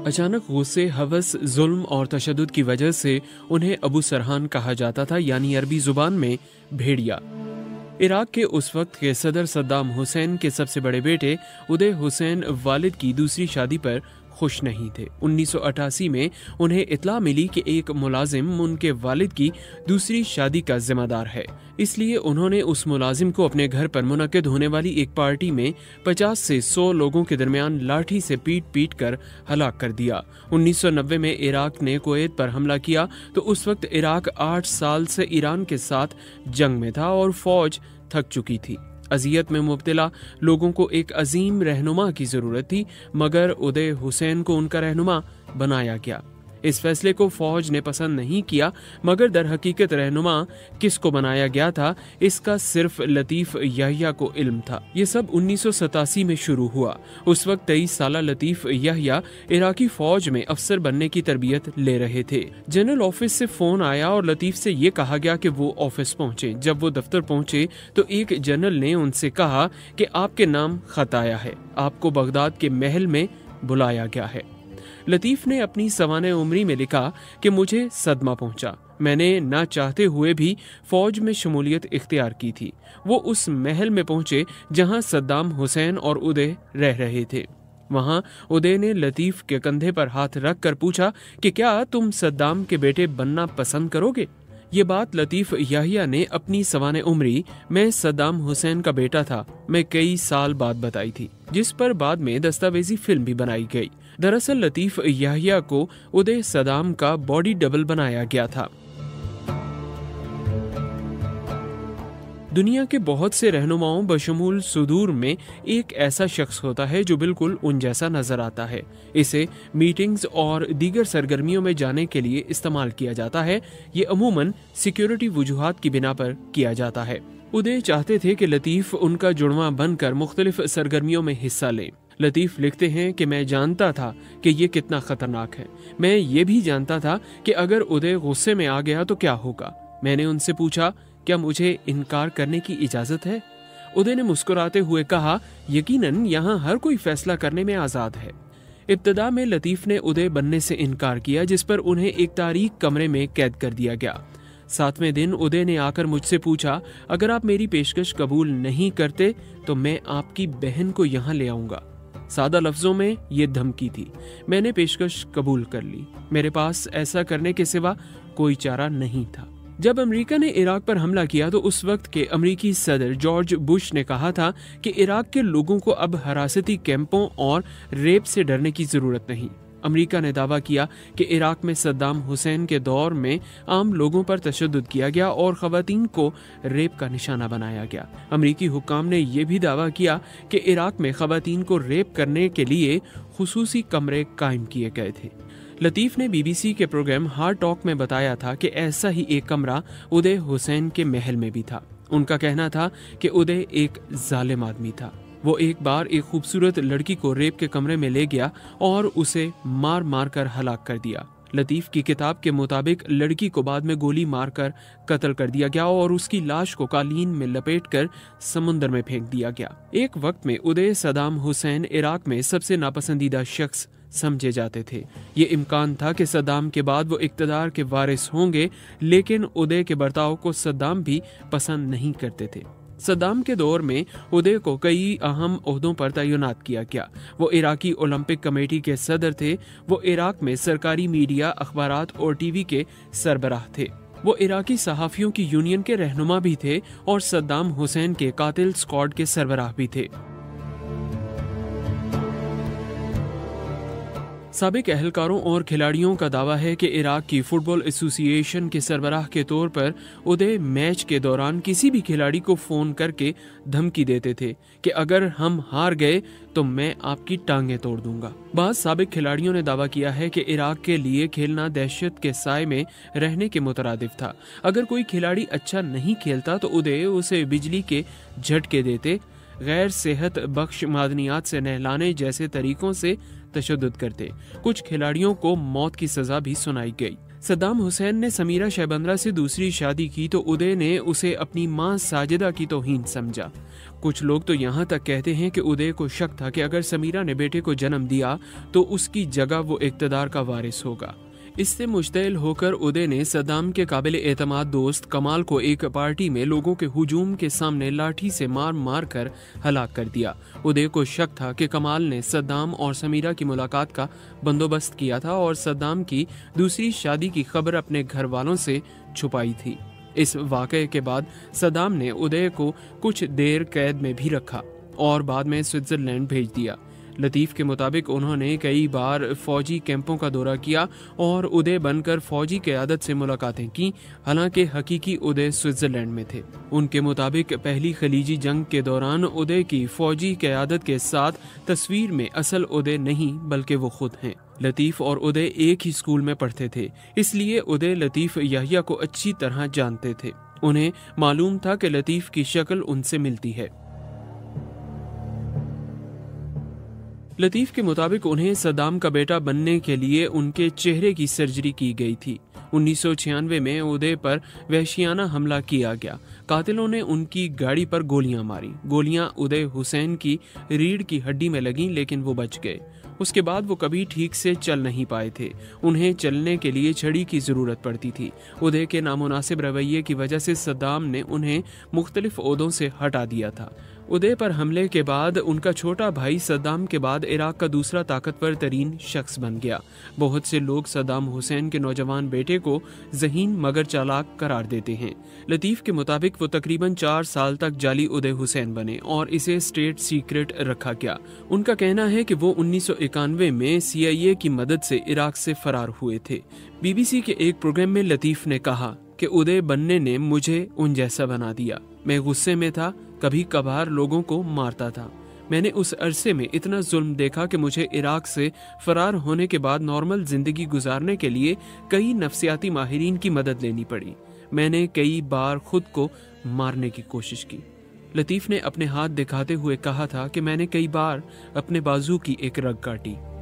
अचानक गुस्से, हवस, जुल्म और तशद्दुद की वजह से उन्हें अबू सरहान कहा जाता था, यानी अरबी जुबान में भेड़िया। इराक के उस वक्त के सदर सद्दाम हुसैन के सबसे बड़े बेटे उदय हुसैन वालिद की दूसरी शादी पर खुश नहीं थे। 1988 में उन्हें इत्ला मिली कि एक मुलाजिम उनके वालिद की दूसरी शादी का जिम्मेदार है, इसलिए उन्होंने उस मुलाजिम को अपने घर पर मुनक्किद होने वाली एक पार्टी में 50 से 100 लोगों के दरमियान लाठी से पीट कर हलाक कर दिया। 1990 में इराक ने कुवैत पर हमला किया तो उस वक्त इराक 8 साल से ईरान के साथ जंग में था और फौज थक चुकी थी। अजियत में मुब्तला लोगों को एक अजीम रहनुमा की जरूरत थी, मगर उदय हुसैन को उनका रहनुमा बनाया गया। इस फैसले को फौज ने पसंद नहीं किया, मगर दर हकीकत रहनुमा किसको बनाया गया था इसका सिर्फ लतीफ याहिया को इल्म था। ये सब 1987 में शुरू हुआ। उस वक्त 23 साला लतीफ याहिया इराकी फौज में अफसर बनने की तरबियत ले रहे थे। जनरल ऑफिस से फोन आया और लतीफ से ये कहा गया कि वो ऑफिस पहुंचे। जब वो दफ्तर पहुंचे तो एक जनरल ने उनसे कहा कि आपके नाम खत आया है, आपको बगदाद के महल में बुलाया गया है। लतीफ ने अपनी सवाने उम्री में लिखा कि मुझे सदमा पहुंचा, मैंने ना चाहते हुए भी फौज में शमूलियत इख्तियार की थी। वो उस महल में पहुंचे जहां सद्दाम हुसैन और उदय रह रहे थे। वहां उदय ने लतीफ के कंधे पर हाथ रख कर पूछा कि क्या तुम सद्दाम के बेटे बनना पसंद करोगे? ये बात लतीफ याहिया ने अपनी सवाने उम्री मैं सद्दाम हुसैन का बेटा था मैं कई साल बाद बताई थी, जिस पर बाद में दस्तावेजी फिल्म भी बनाई गई। दरअसल लतीफ याहिया को उदय सद्दाम का बॉडी डबल बनाया गया था। दुनिया के बहुत से रहनुमाओं बशमूल सुदूर में एक ऐसा शख्स होता है जो बिल्कुल उन जैसा नजर आता है। इसे मीटिंग्स और दीगर सरगर्मियों में जाने के लिए इस्तेमाल किया जाता है। ये अमूमन सिक्योरिटी वजूहात की बिना पर किया जाता है। उदय चाहते थे कि लतीफ उनका जुड़वा बनकर मुख्तलिफ सरगर्मियों में हिस्सा लें। लतीफ लिखते हैं कि मैं जानता था कि ये कितना खतरनाक है। मैं ये भी जानता था कि अगर उदय गुस्से में आ गया तो क्या होगा। मैंने उनसे पूछा, क्या मुझे इनकार करने की इजाजत है? उदय ने मुस्कुराते हुए कहा, यकीनन यहाँ हर कोई फैसला करने में आजाद है। इब्तदा में लतीफ ने उदय बनने से इनकार किया, जिस पर उन्हें एक तारीक कमरे में कैद कर दिया गया। 7वें दिन उदय ने आकर मुझसे पूछा, अगर आप मेरी पेशकश कबूल नहीं करते तो मैं आपकी बहन को यहाँ ले आऊंगा। सादा लफ्जों में ये धमकी थी। मैंने पेशकश कबूल कर ली। मेरे पास ऐसा करने के सिवा कोई चारा नहीं था। जब अमेरिका ने इराक पर हमला किया तो उस वक्त के अमेरिकी सदर जॉर्ज बुश ने कहा था कि इराक के लोगों को अब हरासती कैंपों और रेप से डरने की जरूरत नहीं। अमेरिका ने दावा किया कि इराक में सद्दाम हुसैन के दौर में आम लोगों पर तशद्दुद किया गया और खवातीन को रेप का निशाना बनाया गया। अमेरिकी हुक्काम ने यह भी दावा किया कि इराक में खवातीन को रेप करने के लिए खुसूसी कमरे कायम किए गए थे। लतीफ ने बीबीसी के प्रोग्राम हार्ड टॉक में बताया था कि ऐसा ही एक कमरा उदय हुसैन के महल में भी था। उनका कहना था कि उदय एक जालिम आदमी था। वो एक बार एक खूबसूरत लड़की को रेप के कमरे में ले गया और उसे मार मार कर हलाक कर दिया। लतीफ की किताब के मुताबिक लड़की को बाद में गोली मारकर कत्ल कर दिया गया और उसकी लाश को कालीन में लपेटकर समुंदर में फेंक दिया गया। एक वक्त में उदय सद्दाम हुसैन इराक में सबसे नापसंदीदा शख्स समझे जाते थे। ये इम्कान था कि सद्दाम के बाद वो इक्तदार के वारिस होंगे, लेकिन उदय के बर्ताव को सद्दाम भी पसंद नहीं करते थे। सद्दाम के दौर में उदय को कई अहम ओहदों पर तैनात किया गया। वो इराकी ओलंपिक कमेटी के सदर थे। वो इराक में सरकारी मीडिया, अखबारात और टीवी के सरबराह थे। वो इराकी सहाफियों की यूनियन के रहनुमा भी थे और सद्दाम हुसैन के कातिल स्क्वाड के सरबराह भी थे। साबिक अहलकारों और खिलाड़ियों का दावा है कि इराक की फुटबॉल एसोसिएशन के सरबराह के तौर पर उदय मैच के दौरान किसी भी खिलाड़ी को फोन करके धमकी देते थे कि अगर हम हार गए तो मैं आपकी टांगें तोड़ दूंगा। बाद साबिक खिलाड़ियों ने दावा किया है कि इराक के लिए खेलना दहशत के साए में रहने के मुतरादिफ था। अगर कोई खिलाड़ी अच्छा नहीं खेलता तो उदय उसे बिजली के झटके देते, गैर सेहत बख्श मादनियात से नहलाने जैसे तरीकों से तशद्दुद करते। कुछ खिलाड़ियों को मौत की सजा भी सुनाई गई। सद्दाम हुसैन ने समीरा शहबंद्रा से दूसरी शादी की तो उदय ने उसे अपनी मां साजिदा की तौहीन समझा। कुछ लोग तो यहाँ तक कहते हैं कि उदय को शक था कि अगर समीरा ने बेटे को जन्म दिया तो उसकी जगह वो इक़्तिदार का वारिस होगा। इससे मुश्तइल होकर उदय ने सद्दाम के काबिल एतमाद दोस्त कमाल को एक पार्टी में लोगों के हुजूम के सामने लाठी से मार मार कर हलाक कर दिया। उदय को शक था कि कमाल ने सद्दाम और समीरा की मुलाकात का बंदोबस्त किया था और सद्दाम की दूसरी शादी की खबर अपने घर वालों से छुपाई थी। इस वाक़ये के बाद सद्दाम ने उदय को कुछ देर कैद में भी रखा और बाद में स्विट्ज़रलैंड भेज दिया। लतीफ़ के मुताबिक उन्होंने कई बार फौजी कैंपों का दौरा किया और उदय बनकर फौजी क़यादत से मुलाकातें की, हालांकि हकीकी उदय स्विट्ज़रलैंड में थे। उनके मुताबिक पहली खलीजी जंग के दौरान उदय की फौजी क़यादत के साथ तस्वीर में असल उदय नहीं बल्कि वो खुद हैं। लतीफ़ और उदय एक ही स्कूल में पढ़ते थे, इसलिए उदय लतीफ़ याहिया को अच्छी तरह जानते थे। उन्हें मालूम था कि लतीफ़ की शक्ल उनसे मिलती है। लतीफ़ के मुताबिक उन्हें सद्दाम का बेटा बनने के लिए उनके चेहरे की सर्जरी की गई थी। 1996 में उदय पर वहशियाना हमला किया गया। कातिलों ने उनकी गाड़ी पर गोलियां मारी। गोलियां उदय हुसैन की रीढ़ की हड्डी में लगीं, लेकिन वो बच गए। उसके बाद वो कभी ठीक से चल नहीं पाए थे। उन्हें चलने के लिए छड़ी की ज़रूरत पड़ती थी। उदय के नामुनासिब रवैये की वजह से सद्दाम ने उन्हें मुख्तलिफ ओहदों से हटा दिया था। उदय पर हमले के बाद उनका छोटा भाई सद्दाम के बाद इराक का दूसरा ताकतवर तरीन शख्स बन गया। बहुत से लोग सद्दाम हुसैन के नौजवान बेटे को ज़हीन मगर चालाक करार देते हैं। लतीफ़ के मुताबिक वो तकरीबन 4 साल तक जाली उदय हुसैन बने और इसे स्टेट सीक्रेट रखा गया। उनका कहना है कि वो 1991 में CIA की मदद से इराक से फरार हुए थे। BBC के एक प्रोग्राम में लतीफ़ ने कहा कि उदय बनने ने मुझे उन जैसा बना दिया। मैं गुस्से में था, कभी कभार लोगों को मारता था। मैंने उस अरसे में इतना जुल्म देखा कि मुझे इराक से फरार होने के बाद नॉर्मल जिंदगी गुजारने के लिए कई नफ्सियाती माहिरीन की मदद लेनी पड़ी। मैंने कई बार खुद को मारने की कोशिश की। लतीफ़ ने अपने हाथ दिखाते हुए कहा था कि मैंने कई बार अपने बाजू की एक रग काटी।